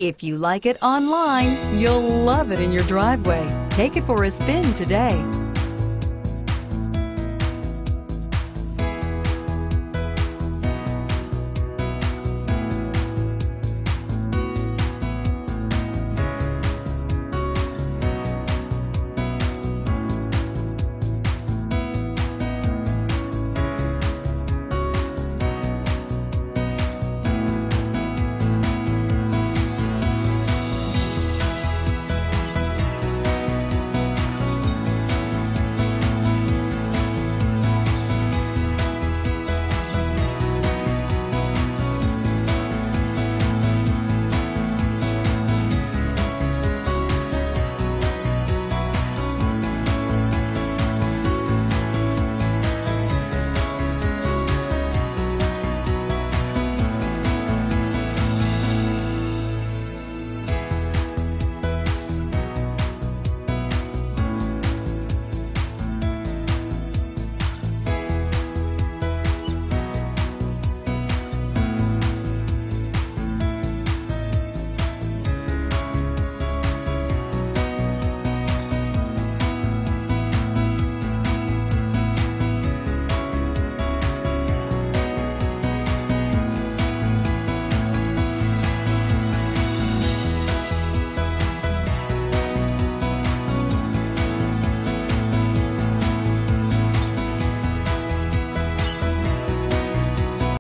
If you like it online, you'll love it in your driveway. Take it for a spin today.